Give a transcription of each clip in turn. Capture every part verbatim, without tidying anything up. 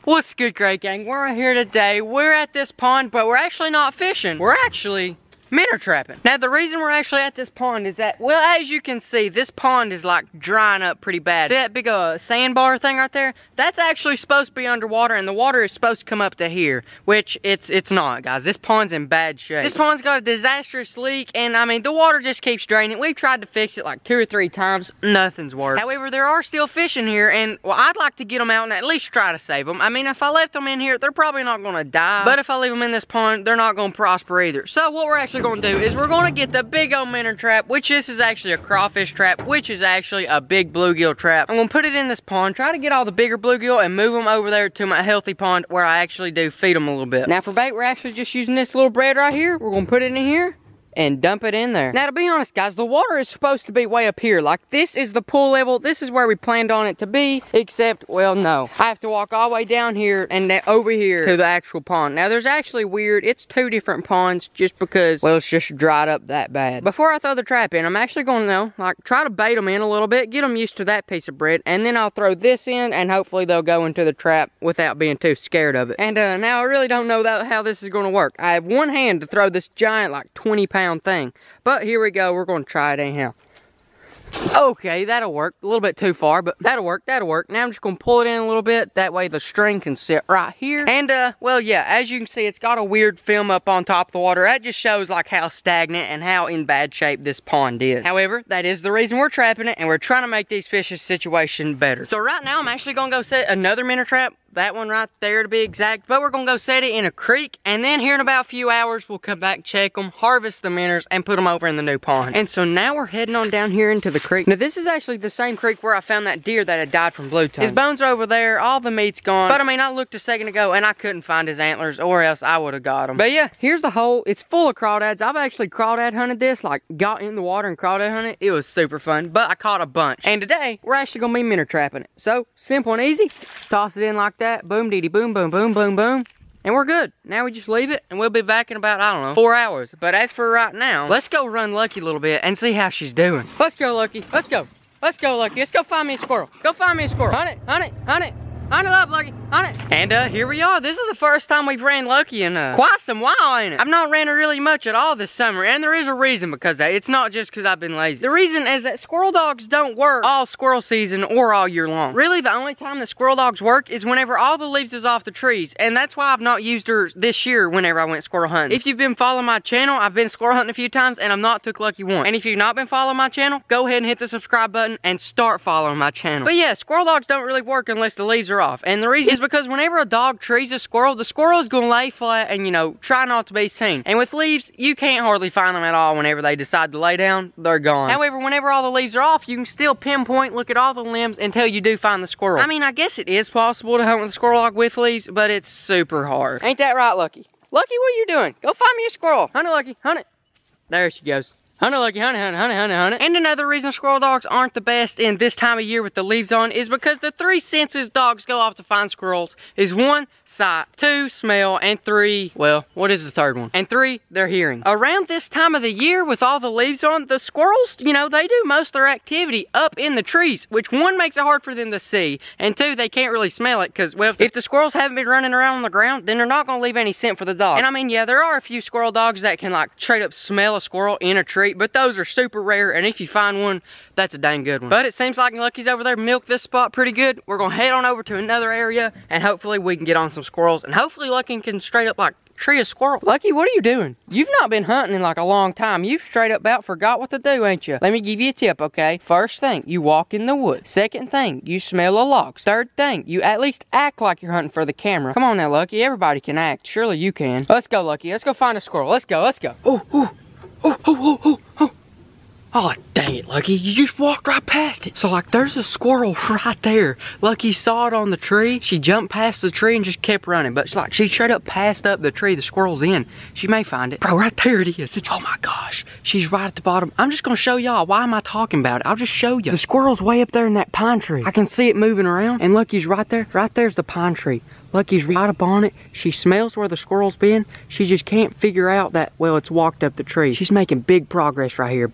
What's good, Great Gang? We're here today. We're at this pond, but we're actually not fishing. We're actually minnow trapping. Now, the reason we're actually at this pond is that, well, as you can see, this pond is like drying up pretty bad. See that big uh, sandbar thing right there? That's actually supposed to be underwater, and the water is supposed to come up to here, which it's it's not, guys. This pond's in bad shape. This pond's got a disastrous leak, and I mean, the water just keeps draining. We've tried to fix it like two or three times. Nothing's worked. However, there are still fish in here, and well, I'd like to get them out and at least try to save them. I mean, if I left them in here, they're probably not gonna die, but if I leave them in this pond, they're not gonna prosper either. So what we're actually gonna do is we're gonna get the big old minnow trap, which this is actually a crawfish trap, which is actually a big bluegill trap. I'm gonna put it in this pond, try to get all the bigger bluegill and move them over there to my healthy pond where I actually do feed them a little bit. Now for bait, we're actually just using this little bread right here. We're gonna put it in here and dump it in there. Now, to be honest, guys, the water is supposed to be way up here. Like, this is the pool level. This is where we planned on it to be, except, well, no. I have to walk all the way down here and over here to the actual pond. Now, there's actually weird. It's two different ponds just because, well, it's just dried up that bad. Before I throw the trap in, I'm actually going to, know, like, try to bait them in a little bit, get them used to that piece of bread, and then I'll throw this in, and hopefully they'll go into the trap without being too scared of it. And uh, now I really don't know that, how this is going to work. I have one hand to throw this giant, like, twenty pound thing. But here we go, we're gonna try it anyhow. Okay, that'll work. A little bit too far, but that'll work, that'll work. Now I'm just gonna pull it in a little bit, that way the string can sit right here. And uh, well, yeah, as you can see, it's got a weird film up on top of the water. That just shows like how stagnant and how in bad shape this pond is. However, that is the reason we're trapping it, and we're trying to make these fish's situation better. So right now, I'm actually gonna go set another minnow trap. That one right there to be exact, but we're gonna go set it in a creek, and then here in about a few hours we'll come back, check them, harvest the minnows, and put them over in the new pond. And so now we're heading on down here into the creek. Now this is actually the same creek where I found that deer that had died from blue tongue. His bones are over there, all the meat's gone, but I mean, I looked a second ago and I couldn't find his antlers, or else I would have got them. But yeah, here's the hole. It's full of crawdads. I've actually crawdad hunted this, like got in the water and crawdad hunted. It was super fun, but I caught a bunch. And today we're actually gonna be minnow trapping it. So simple and easy. Toss it in like that, boom dee dee boom. Boom, boom, boom, boom, boom. And we're good. Now we just leave it, and we'll be back in about, I don't know, four hours. But as for right now, let's go run Lucky a little bit and see how she's doing. Let's go, Lucky. Let's go. Let's go, Lucky. Let's go find me a squirrel. Go find me a squirrel. Hunt it, hunt it, hunt it. Hunt it up, Lucky. Hunt it. And uh, here we are. This is the first time we've ran Lucky in uh, quite some while, ain't it? I've not ran her really much at all this summer, and there is a reason because that. It's not just because I've been lazy. The reason is that squirrel dogs don't work all squirrel season or all year long. Really, the only time that squirrel dogs work is whenever all the leaves is off the trees, and that's why I've not used her this year whenever I went squirrel hunting. If you've been following my channel, I've been squirrel hunting a few times, and I've not took Lucky once. And if you've not been following my channel, go ahead and hit the subscribe button and start following my channel. But yeah, squirrel dogs don't really work unless the leaves are off, and the reason is because whenever a dog trees a squirrel, the squirrel is going to lay flat and, you know, try not to be seen. And with leaves, you can't hardly find them at all. Whenever they decide to lay down, they're gone. However, whenever all the leaves are off, you can still pinpoint, look at all the limbs until you do find the squirrel. I mean, I guess it is possible to hunt with a squirrel dog with leaves, but it's super hard. Ain't that right, Lucky? Lucky, what are you doing? Go find me a squirrel. Hunt it, Lucky. Hunt it. There she goes. Hunt it, Lucky, hunt it, hunt it, hunt it, hunt it, hunt it. And another reason squirrel dogs aren't the best in this time of year with the leaves on is because the three senses dogs go off to find squirrels is one, sight, two, smell, and three, well, what is the third one? And three, their hearing. Around this time of the year with all the leaves on, the squirrels, you know, they do most of their activity up in the trees, which one, makes it hard for them to see, and two, they can't really smell it because, well, if the squirrels haven't been running around on the ground, then they're not going to leave any scent for the dog. And I mean, yeah, there are a few squirrel dogs that can, like, straight up smell a squirrel in a tree, but those are super rare, and if you find one, that's a dang good one. But it seems like Lucky's over there milked this spot pretty good. We're gonna head on over to another area, and hopefully we can get on some squirrels, and hopefully Lucky can straight up like tree a squirrel. Lucky, what are you doing? You've not been hunting in like a long time. You've straight up about forgot what to do, ain't you? Let me give you a tip, okay? First thing, you walk in the woods. Second thing, you smell the logs. Third thing, you at least act like you're hunting for the camera. Come on now, Lucky. Everybody can act. Surely you can. Let's go, Lucky. Let's go find a squirrel. Let's go. Let's go. Oh, oh, oh, oh, oh, oh, oh. Oh, dang it, Lucky. You just walked right past it. So, like, there's a squirrel right there. Lucky saw it on the tree. She jumped past the tree and just kept running. But, like, she straight up passed up the tree the squirrel's in. She may find it. Bro, right there it is. It's, oh, my gosh. She's right at the bottom. I'm just going to show y'all. Why am I talking about it? I'll just show you. The squirrel's way up there in that pine tree. I can see it moving around. And Lucky's right there. Right there's the pine tree. Lucky's right up on it. She smells where the squirrel's been. She just can't figure out that, well, it's walked up the tree. She's making big progress right here. Big progress.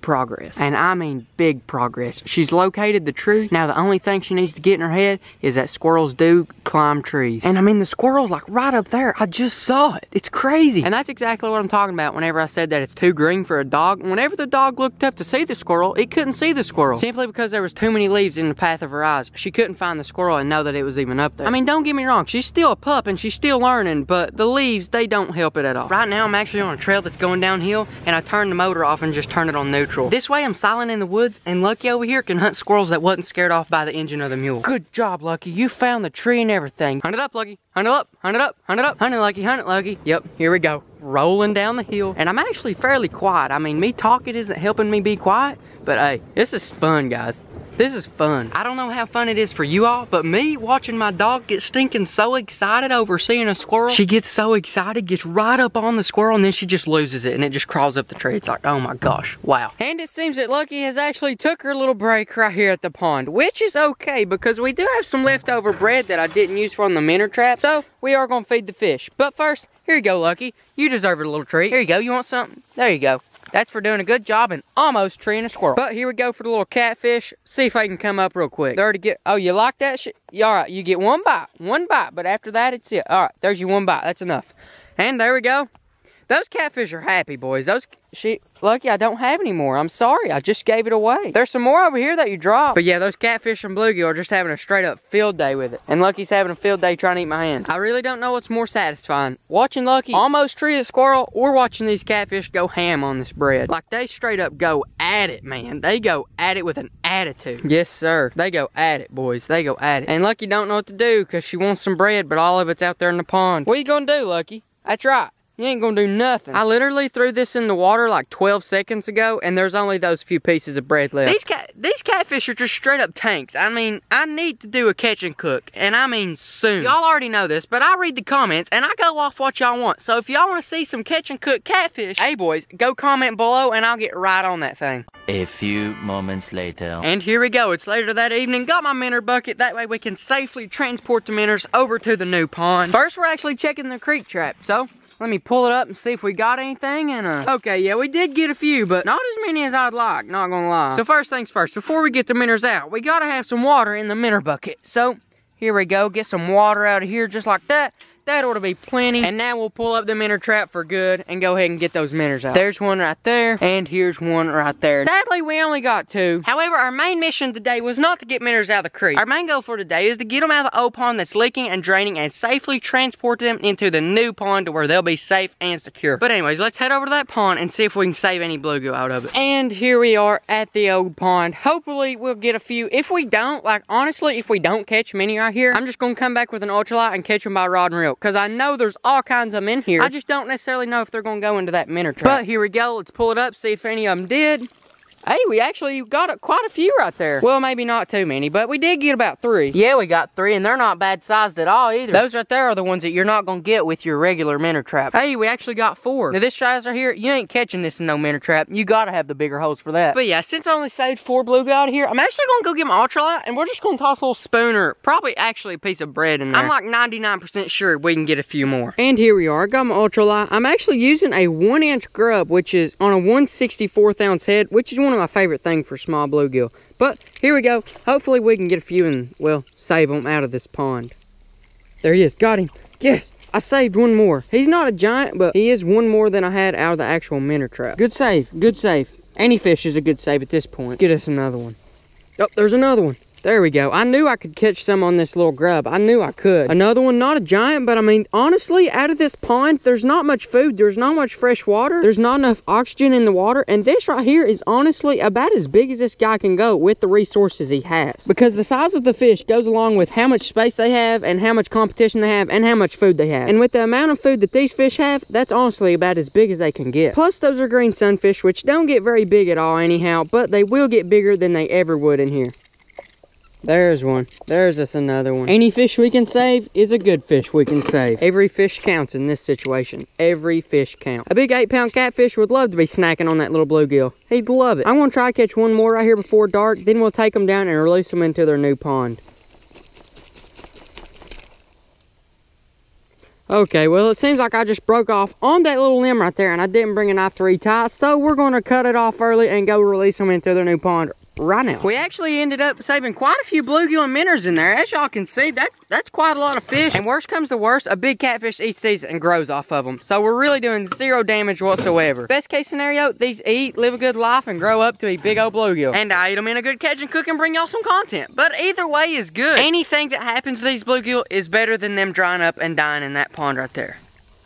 progress. And I mean big progress. She's located the tree. Now the only thing she needs to get in her head is that squirrels do climb trees. And I mean the squirrel's like right up there. I just saw it. It's crazy. And that's exactly what I'm talking about whenever I said that it's too green for a dog. Whenever the dog looked up to see the squirrel, it couldn't see the squirrel. Simply because there was too many leaves in the path of her eyes. She couldn't find the squirrel and know that it was even up there. I mean, don't get me wrong. She's still a pup and she's still learning, but the leaves, they don't help it at all. Right now, I'm actually on a trail that's going downhill and I turned the motor off and just turned it on neutral. This way, I'm silent in the woods and Lucky over here can hunt squirrels that wasn't scared off by the engine of the mule. Good job, Lucky. You found the tree and everything. Hunt it up, Lucky. Hunt it up. Hunt it up. Hunt it up. Hunt it, Lucky. Hunt it, Lucky. Yep, here we go. Rolling down the hill. And I'm actually fairly quiet. I mean, me talking isn't helping me be quiet, but hey, this is fun, guys. This is fun. I don't know how fun it is for you all, but me watching my dog get stinking so excited over seeing a squirrel. She gets so excited, gets right up on the squirrel, and then she just loses it, and it just crawls up the tree. It's like, oh my gosh, wow. And it seems that Lucky has actually took her little break right here at the pond, which is okay, because we do have some leftover bread that I didn't use from the minnow trap, so we are gonna feed the fish. But first, here you go, Lucky. You deserve a little treat. Here you go, you want something? There you go. That's for doing a good job and almost treeing a squirrel. But here we go for the little catfish. See if I can come up real quick. There to get, oh, you like that shit? All right, you get one bite, one bite, but after that, it's it. All right, there's your one bite, that's enough. And there we go. Those catfish are happy, boys. Those, she, Lucky, I don't have any more. I'm sorry, I just gave it away. There's some more over here that you dropped. But yeah, those catfish and bluegill are just having a straight up field day with it. And Lucky's having a field day trying to eat my hand. I really don't know what's more satisfying. Watching Lucky almost tree a squirrel or watching these catfish go ham on this bread. Like they straight up go at it, man. They go at it with an attitude. Yes, sir. They go at it, boys. They go at it. And Lucky don't know what to do because she wants some bread, but all of it's out there in the pond. What are you gonna do, Lucky? That's right. You ain't gonna do nothing. I literally threw this in the water like twelve seconds ago, and there's only those few pieces of bread left. These cat, these catfish are just straight up tanks. I mean, I need to do a catch and cook, and I mean soon. Y'all already know this, but I read the comments, and I go off what y'all want. So if y'all want to see some catch and cook catfish, hey boys, go comment below, and I'll get right on that thing. A few moments later. And here we go. It's later that evening. Got my minnow bucket. That way we can safely transport the minnows over to the new pond. First, we're actually checking the creek trap, so let me pull it up and see if we got anything. And uh, okay, yeah, we did get a few, but not as many as I'd like, not gonna lie. So first things first, before we get the minnows out, we gotta have some water in the minnow bucket. So here we go, get some water out of here just like that. That ought to be plenty. And now we'll pull up the minnow trap for good and go ahead and get those minnows out. There's one right there, and here's one right there. Sadly, we only got two. However, our main mission today was not to get minnows out of the creek. Our main goal for today is to get them out of the old pond that's leaking and draining and safely transport them into the new pond to where they'll be safe and secure. But anyways, let's head over to that pond and see if we can save any bluegill out of it. And here we are at the old pond. Hopefully, we'll get a few. If we don't, like honestly, if we don't catch many right here, I'm just gonna come back with an ultralight and catch them by rod and reel. Because I know there's all kinds of them in here. I just don't necessarily know if they're going to go into that minnow trap. But here we go. Let's pull it up, see if any of them did. Hey, we actually got a, quite a few right there. Well, maybe not too many, but we did get about three. Yeah, we got three, and they're not bad sized at all either. Those right there are the ones that you're not going to get with your regular minnow trap. Hey, we actually got four. Now, this size right here, you ain't catching this in no minnow trap. You got to have the bigger holes for that. But yeah, since I only saved four bluegill out of here, I'm actually going to go get my ultralight, and we're just going to toss a little spoon or probably actually a piece of bread in there. I'm like ninety-nine percent sure we can get a few more. And here we are. I got my ultralight. I'm actually using a one inch grub, which is on a one sixty-fourth ounce head, which is one of my favorite things for small bluegill. But here we go. Hopefully we can get a few and, well, save them out of this pond. There he is. Got him. Yes, I saved one more. He's not a giant, but he is one more than I had out of the actual minnow trap. Good save. Good save. Any fish is a good save at this point. Let's get us another one. Oh, there's another one. There we go. I knew I could catch some on this little grub. I knew I could. Another one, not a giant, but I mean, honestly, out of this pond, there's not much food. There's not much fresh water. There's not enough oxygen in the water. And this right here is honestly about as big as this guy can go with the resources he has. Because the size of the fish goes along with how much space they have and how much competition they have and how much food they have. And with the amount of food that these fish have, that's honestly about as big as they can get. Plus, those are green sunfish, which don't get very big at all anyhow, but they will get bigger than they ever would in here. There's one. There's us another one. Any fish we can save is a good fish we can save. Every fish counts in this situation. Every fish counts. A big eight pound catfish would love to be snacking on that little bluegill. He'd love it. I'm going to try to catch one more right here before dark. Then we'll take them down and release them into their new pond. Okay, well, it seems like I just broke off on that little limb right there, and I didn't bring a knife to retie, so we're going to cut it off early and go release them into their new pond right now. We actually ended up saving quite a few bluegill and minnows in there. As y'all can see, that's that's quite a lot of fish. And worst comes to worst, a big catfish eats these and grows off of them. So we're really doing zero damage whatsoever. Best case scenario, these eat, live a good life, and grow up to a big old bluegill. And I eat them in a good catch and cook and bring y'all some content. But either way is good. Anything that happens to these bluegill is better than them drying up and dying in that pond right there.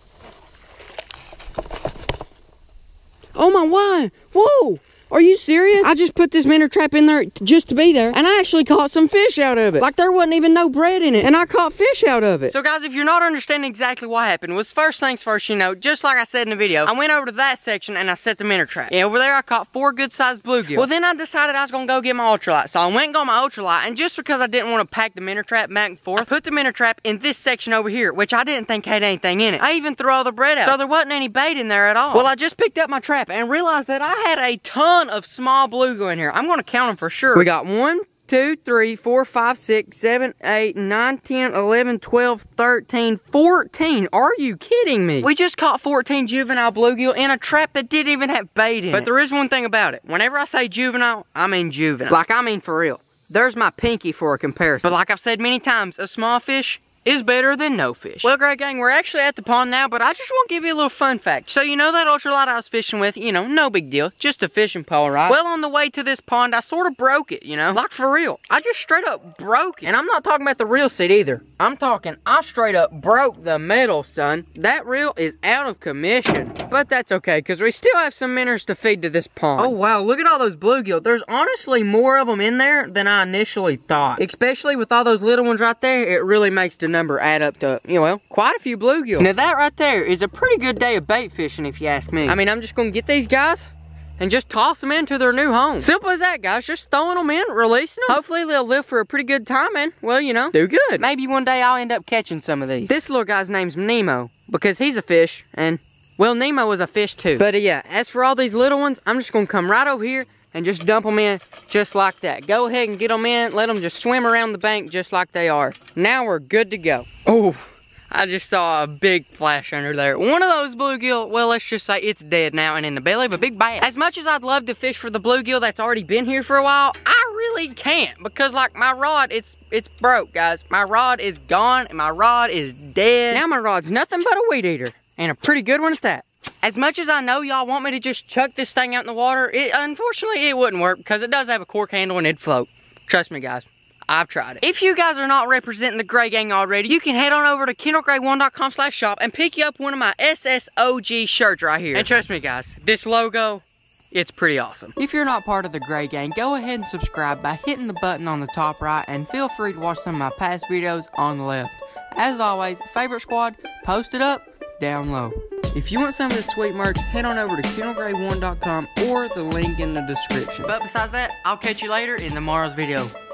Oh my wine! Whoa! Are you serious? I just put this minnow trap in there just to be there, and I actually caught some fish out of it. Like there wasn't even no bread in it, and I caught fish out of it. So guys, if you're not understanding exactly what happened, was first things first, you know, just like I said in the video, I went over to that section and I set the minnow trap. And over there I caught four good sized bluegill. Well, then I decided I was gonna go get my ultralight. So I went and got my ultralight, and just because I didn't want to pack the minnow trap back and forth, I put the minnow trap in this section over here, which I didn't think had anything in it. I even threw all the bread out, so there wasn't any bait in there at all. Well, I just picked up my trap and realized that I had a ton of small bluegill in here. I'm gonna count them for sure. We got one, two, three, four, five, six, seven, eight, nine, ten, eleven, twelve, thirteen, fourteen. Are you kidding me? We just caught fourteen juvenile bluegill in a trap that didn't even have bait in it. But there is one thing about it. Whenever I say juvenile, I mean juvenile. Like, I mean for real. There's my pinky for a comparison. But like I've said many times, a small fish is better than no fish. Well, Grey Gang, we're actually at the pond now, but I just want to give you a little fun fact. So, you know that ultralight I was fishing with, you know, no big deal, just a fishing pole, right? Well, on the way to this pond, I sort of broke it, you know, like for real. I just straight up broke it. And I'm not talking about the reel set either. I'm talking, I straight up broke the metal, son. That reel is out of commission. But that's okay, because we still have some minnows to feed to this pond. Oh, wow, look at all those bluegill. There's honestly more of them in there than I initially thought. Especially with all those little ones right there, it really makes the number add up to, you know, well, quite a few bluegill. Now that right there is a pretty good day of bait fishing, if you ask me. I mean, I'm just gonna get these guys and just toss them into their new home. Simple as that, guys. Just throwing them in, releasing them. Hopefully they'll live for a pretty good time and, well, you know, do good. Maybe one day I'll end up catching some of these. This little guy's name's Nemo because he's a fish, and, well, Nemo is a fish too. But uh, yeah, as for all these little ones, I'm just gonna come right over here and just dump them in just like that. Go ahead and get them in, let them just swim around the bank just like they are. Now we're good to go. Oh, I just saw a big flash under there. One of those bluegill, well, let's just say it's dead now and in the belly of a big bass. As much as I'd love to fish for the bluegill that's already been here for a while, I really can't because like my rod, it's it's broke, guys. My rod is gone and my rod is dead. Now my rod's nothing but a weed eater and a pretty good one at that. As much as I know y'all want me to just chuck this thing out in the water, it, unfortunately it wouldn't work because it does have a cork handle and it'd float. Trust me, guys. I've tried it. If you guys are not representing the Grey Gang already, you can head on over to kendall gray one dot com slash shop and pick you up one of my S S O G shirts right here. And trust me, guys, this logo, it's pretty awesome. If you're not part of the Grey Gang, go ahead and subscribe by hitting the button on the top right and feel free to watch some of my past videos on the left. As always, favorite squad, post it up, down low. If you want some of this sweet merch, head on over to kendall gray one dot com or the link in the description. But besides that, I'll catch you later in tomorrow's video.